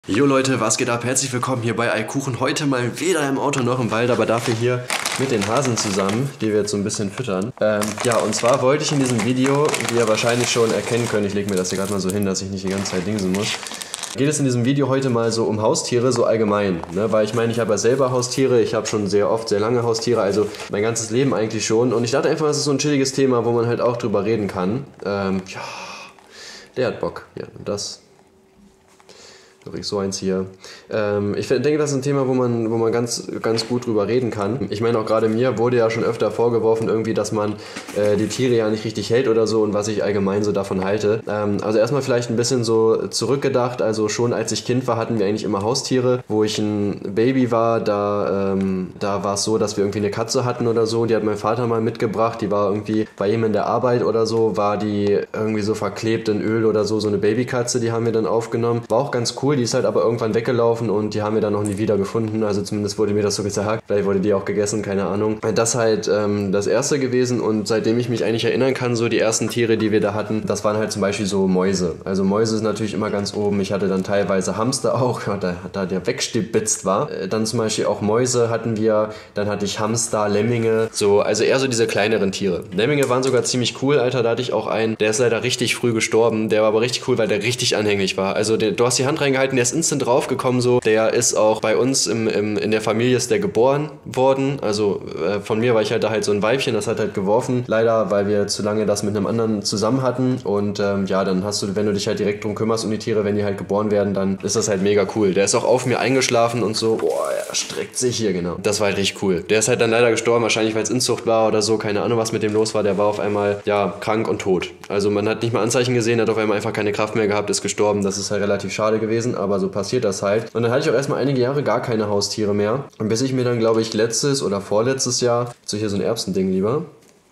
Jo Leute, was geht ab? Herzlich willkommen hier bei Eikuchen. Heute mal weder im Auto noch im Wald, aber dafür hier mit den Hasen zusammen, die wir jetzt so ein bisschen füttern. Ja, und zwar wollte ich in diesem Video, wie ihr wahrscheinlich schon erkennen könnt, ich lege mir das hier gerade mal so hin, dass ich nicht die ganze Zeit dingsen muss, geht es in diesem Video heute mal so um Haustiere, so allgemein, ne? Weil ich meine, ich habe ja selber Haustiere, ich habe schon sehr oft, sehr lange Haustiere, also mein ganzes Leben eigentlich schon. Und ich dachte einfach, das ist so ein chilliges Thema, wo man halt auch drüber reden kann. Ja, der hat Bock. Ja, und das... Doch ich so eins hier. Ich denke, das ist ein Thema, wo man ganz gut drüber reden kann. Ich meine, auch gerade mir wurde ja schon öfter vorgeworfen, irgendwie, dass man die Tiere ja nicht richtig hält oder so und was ich allgemein so davon halte. Also erstmal vielleicht ein bisschen so zurückgedacht. Also schon als ich Kind war, hatten wir eigentlich immer Haustiere. Wo ich ein Baby war, da war es so, dass wir irgendwie eine Katze hatten oder so. Die hat mein Vater mal mitgebracht. Die war irgendwie bei ihm in der Arbeit oder so, war die irgendwie so verklebt in Öl oder so. So eine Babykatze, die haben wir dann aufgenommen. War auch ganz cool. Die ist halt aber irgendwann weggelaufen und die haben wir dann noch nie wieder gefunden. Also zumindest wurde mir das so gesagt. Vielleicht wurde die auch gegessen, keine Ahnung. Das halt das erste gewesen und seitdem ich mich eigentlich erinnern kann, so die ersten Tiere, die wir da hatten, das waren halt zum Beispiel so Mäuse. Also Mäuse sind natürlich immer ganz oben. Ich hatte dann teilweise Hamster auch, da der wegstibitzt war. Dann zum Beispiel auch Mäuse hatten wir. Dann hatte ich Hamster, Lemminge. So, also eher so diese kleineren Tiere. Lemminge waren sogar ziemlich cool, Alter. Da hatte ich auch einen, der ist leider richtig früh gestorben. Der war aber richtig cool, weil der richtig anhänglich war. Also du hast die Hand reingehalten, der ist instant draufgekommen so. Der ist auch bei uns in der Familie ist der geboren worden. Also von mir war ich halt da halt so ein Weibchen, das hat halt geworfen. Leider, weil wir zu lange das mit einem anderen zusammen hatten. Und ja, dann hast du, wenn du dich halt direkt drum kümmerst um die Tiere, wenn die halt geboren werden, dann ist das halt mega cool. Der ist auch auf mir eingeschlafen und so. Boah, er streckt sich hier, genau. Das war halt richtig cool. Der ist halt dann leider gestorben, wahrscheinlich weil es Inzucht war oder so. Keine Ahnung, was mit dem los war. Der war auf einmal, ja, krank und tot. Also man hat nicht mal Anzeichen gesehen, hat auf einmal einfach keine Kraft mehr gehabt, ist gestorben. Das ist halt relativ schade gewesen, aber so passiert das halt. Und dann hatte ich auch erstmal einige Jahre gar keine Haustiere mehr. Und bis ich mir dann, glaube ich, letztes oder vorletztes Jahr, so hier so ein Erbsending lieber.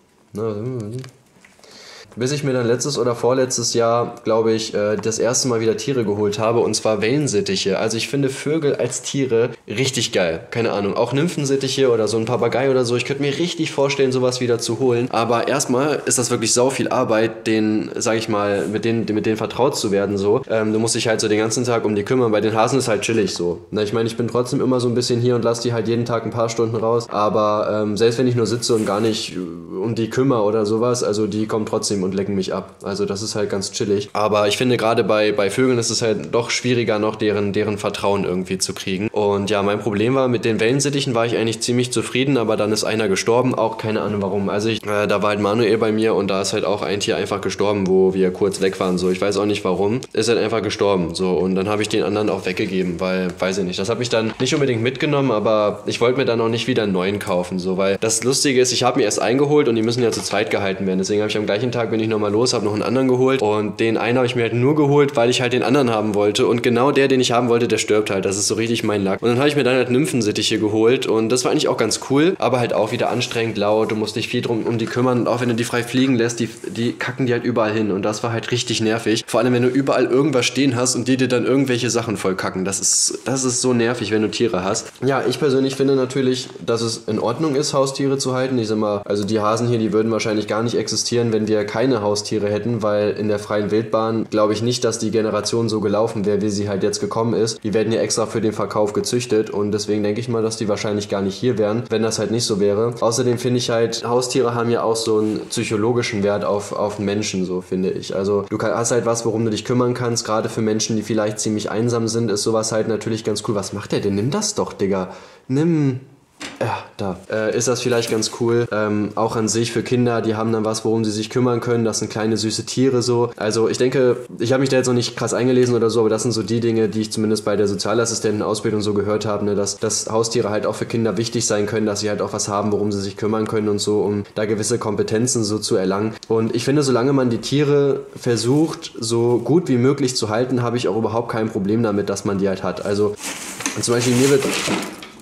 Bis ich mir dann letztes oder vorletztes Jahr, glaube ich, das erste Mal wieder Tiere geholt habe, und zwar Wellensittiche. Also ich finde Vögel als Tiere richtig geil. Keine Ahnung, auch Nymphensittiche oder so ein Papagei oder so. Ich könnte mir richtig vorstellen, sowas wieder zu holen. Aber erstmal ist das wirklich sau viel Arbeit, sag ich mal, mit denen vertraut zu werden so. Du musst dich halt so den ganzen Tag um die kümmern. Bei den Hasen ist halt chillig so. Na, ich meine, ich bin trotzdem immer so ein bisschen hier und lasse die halt jeden Tag ein paar Stunden raus. Aber selbst wenn ich nur sitze und gar nicht um die kümmere oder sowas, also die kommen trotzdem und lecken mich ab. Also das ist halt ganz chillig. Aber ich finde gerade bei Vögeln ist es halt doch schwieriger noch deren Vertrauen irgendwie zu kriegen. Und ja, mein Problem war, mit den Wellensittichen war ich eigentlich ziemlich zufrieden, aber dann ist einer gestorben, auch keine Ahnung warum. Also da war halt Manuel bei mir und da ist halt auch ein Tier einfach gestorben, wo wir kurz weg waren, so. Ich weiß auch nicht warum. Ist halt einfach gestorben, so. Und dann habe ich den anderen auch weggegeben, weil, weiß ich nicht, das habe ich dann nicht unbedingt mitgenommen, aber ich wollte mir dann auch nicht wieder einen neuen kaufen, so, weil das Lustige ist, ich habe mir erst eingeholt und die müssen ja zu zweit gehalten werden. Deswegen habe ich am gleichen Tag bin ich nochmal los, habe noch einen anderen geholt und den einen habe ich mir halt nur geholt, weil ich halt den anderen haben wollte und genau der, den ich haben wollte, der stirbt halt. Das ist so richtig mein Lack. Und dann habe ich mir dann halt Nymphensittiche geholt und das war eigentlich auch ganz cool, aber halt auch wieder anstrengend laut. Du musst dich viel um die kümmern und auch wenn du die frei fliegen lässt, die kacken die halt überall hin und das war halt richtig nervig. Vor allem, wenn du überall irgendwas stehen hast und die dir dann irgendwelche Sachen voll kacken. Das ist so nervig, wenn du Tiere hast. Ja, ich persönlich finde natürlich, dass es in Ordnung ist, Haustiere zu halten. Ich sag mal, also die Hasen hier, die würden wahrscheinlich gar nicht existieren, wenn wir keine Haustiere hätten, weil in der freien Wildbahn glaube ich nicht, dass die Generation so gelaufen wäre, wie sie halt jetzt gekommen ist. Die werden ja extra für den Verkauf gezüchtet und deswegen denke ich mal, dass die wahrscheinlich gar nicht hier wären, wenn das halt nicht so wäre. Außerdem finde ich halt, Haustiere haben ja auch so einen psychologischen Wert auf Menschen, so finde ich. Also du hast halt was, worum du dich kümmern kannst, gerade für Menschen, die vielleicht ziemlich einsam sind, ist sowas halt natürlich ganz cool. Was macht der denn? Nimm das doch, Digga. Nimm... Ja, da ist das vielleicht ganz cool. Auch an sich für Kinder, die haben dann was, worum sie sich kümmern können. Das sind kleine süße Tiere so. Also ich denke, ich habe mich da jetzt noch nicht krass eingelesen oder so, aber das sind so die Dinge, die ich zumindest bei der Sozialassistentenausbildung so gehört habe, ne, dass Haustiere halt auch für Kinder wichtig sein können, dass sie halt auch was haben, worum sie sich kümmern können und so, um da gewisse Kompetenzen so zu erlangen. Und ich finde, solange man die Tiere versucht, so gut wie möglich zu halten, habe ich auch überhaupt kein Problem damit, dass man die halt hat. Also zum Beispiel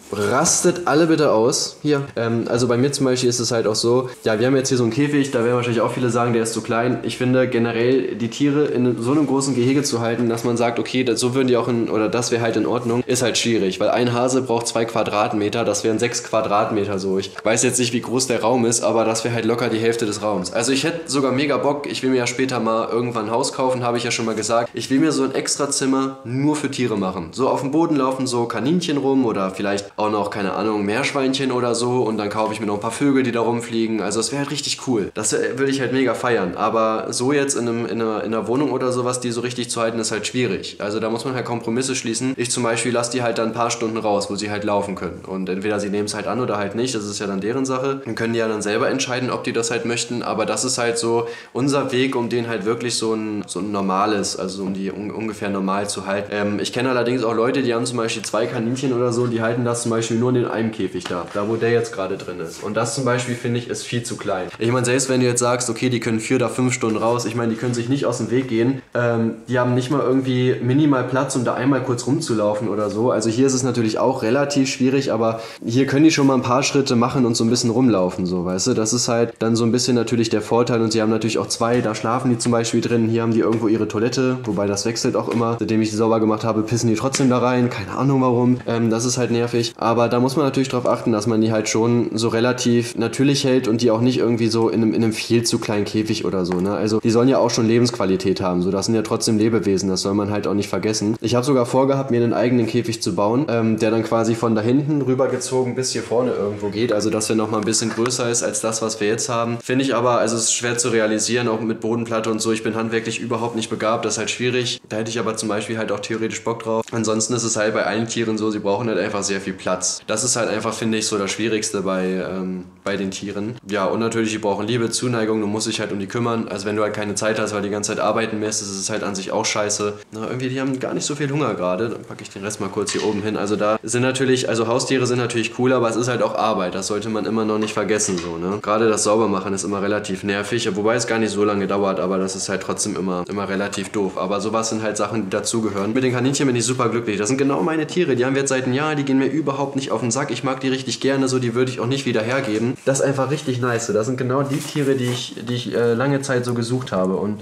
rastet alle bitte aus. Hier. Also bei mir zum Beispiel ist es halt auch so, ja, wir haben jetzt hier so einen Käfig, da werden wahrscheinlich auch viele sagen, der ist zu klein. Ich finde generell, die Tiere in so einem großen Gehege zu halten, dass man sagt, okay, so würden die auch oder das wäre halt in Ordnung, ist halt schwierig, weil ein Hase braucht 2 Quadratmeter, das wären 6 Quadratmeter so. Ich weiß jetzt nicht, wie groß der Raum ist, aber das wäre halt locker die Hälfte des Raums. Also ich hätte sogar mega Bock, ich will mir ja später mal irgendwann ein Haus kaufen, habe ich ja schon mal gesagt. Ich will mir so ein extra Zimmer nur für Tiere machen. So auf dem Boden laufen so Kaninchen rum oder vielleicht auch noch, keine Ahnung, Meerschweinchen oder so und dann kaufe ich mir noch ein paar Vögel, die da rumfliegen. Also es wäre halt richtig cool. Das würde ich halt mega feiern. Aber so jetzt in einer Wohnung oder sowas, die so richtig zu halten, ist halt schwierig. Also da muss man halt Kompromisse schließen. Ich zum Beispiel lasse die halt dann ein paar Stunden raus, wo sie halt laufen können. Und entweder sie nehmen es halt an oder halt nicht. Das ist ja dann deren Sache. Dann können die ja dann selber entscheiden, ob die das halt möchten. Aber das ist halt so unser Weg, um denen halt wirklich so ein normales, also um die ungefähr normal zu halten. Ich kenne allerdings auch Leute, die haben zum Beispiel 2 Kaninchen oder so, die halten das zum Beispiel nur in einem Käfig da wo der jetzt gerade drin ist. Und das zum Beispiel, finde ich, ist viel zu klein. Ich meine, selbst wenn du jetzt sagst, okay, die können 4 oder 5 Stunden raus, ich meine, die können sich nicht aus dem Weg gehen, die haben nicht mal irgendwie minimal Platz, um da einmal kurz rumzulaufen oder so. Also hier ist es natürlich auch relativ schwierig, aber hier können die schon mal ein paar Schritte machen und so ein bisschen rumlaufen, so, weißt du. Das ist halt dann so ein bisschen natürlich der Vorteil und sie haben natürlich auch 2, da schlafen die zum Beispiel drin, hier haben die irgendwo ihre Toilette, wobei das wechselt auch immer. Seitdem ich die sauber gemacht habe, pissen die trotzdem da rein, keine Ahnung warum. Das ist halt nervig, aber da muss man natürlich drauf achten, dass man die halt schon so relativ natürlich hält und die auch nicht irgendwie so in einem viel zu kleinen Käfig oder so, ne? Also die sollen ja auch schon Lebensqualität haben, so, das sind ja trotzdem Lebewesen, das soll man halt auch nicht vergessen. Ich habe sogar vorgehabt, mir einen eigenen Käfig zu bauen, der dann quasi von da hinten rübergezogen bis hier vorne irgendwo geht, also dass der nochmal ein bisschen größer ist als das, was wir jetzt haben. Finde ich aber, also es ist schwer zu realisieren, auch mit Bodenplatte und so, ich bin handwerklich überhaupt nicht begabt, das ist halt schwierig, da hätte ich aber zum Beispiel halt auch theoretisch Bock drauf. Ansonsten ist es halt bei allen Tieren so, sie brauchen halt einfach sehr viel Platz. Das ist halt einfach, finde ich, so das Schwierigste bei den Tieren. Ja, und natürlich, die brauchen Liebe, Zuneigung, du musst dich halt um die kümmern. Also wenn du halt keine Zeit hast, weil du die ganze Zeit arbeiten musst, ist es halt an sich auch scheiße. Na, irgendwie, die haben gar nicht so viel Hunger gerade. Dann packe ich den Rest mal kurz hier oben hin. Also da sind natürlich, also Haustiere sind natürlich cool, aber es ist halt auch Arbeit. Das sollte man immer noch nicht vergessen, so, ne? Gerade das Saubermachen ist immer relativ nervig, wobei es gar nicht so lange dauert, aber das ist halt trotzdem immer relativ doof. Aber sowas sind halt Sachen, die dazugehören. Mit den Kaninchen bin ich super glücklich. Das sind genau meine Tiere. Die haben wir jetzt seit einem Jahr, die gehen mir überhaupt nicht auf den Sack. Ich mag die richtig gerne, so, die würde ich auch nicht wieder hergeben. Das ist einfach richtig nice. Das sind genau die Tiere, die ich lange Zeit so gesucht habe. Und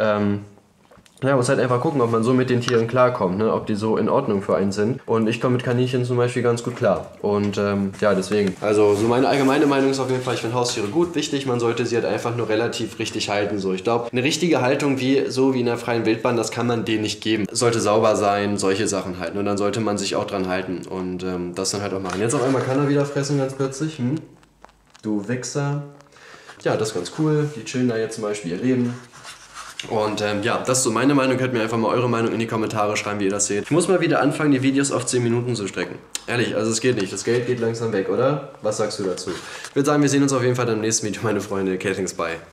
ja, muss halt einfach gucken, ob man so mit den Tieren klarkommt, ne? Ob die so in Ordnung für einen sind. Und ich komme mit Kaninchen zum Beispiel ganz gut klar. Und ja, deswegen. Also so meine allgemeine Meinung ist auf jeden Fall, ich finde Haustiere gut, wichtig. Man sollte sie halt einfach nur relativ richtig halten. So, ich glaube, eine richtige Haltung wie in der freien Wildbahn, das kann man denen nicht geben. Sollte sauber sein, solche Sachen halten. Und dann sollte man sich auch dran halten. Und das dann halt auch machen. Jetzt auf einmal kann er wieder fressen, ganz plötzlich. Du Wichser. Ja, das ist ganz cool. Die chillen da jetzt zum Beispiel ihr Leben. Und ja, das ist so meine Meinung. Könnt mir einfach mal eure Meinung in die Kommentare schreiben, wie ihr das seht. Ich muss mal wieder anfangen, die Videos auf 10 Minuten zu strecken. Ehrlich, also es geht nicht. Das Geld geht langsam weg, oder? Was sagst du dazu? Ich würde sagen, wir sehen uns auf jeden Fall im nächsten Video, meine Freunde. Catings, bye.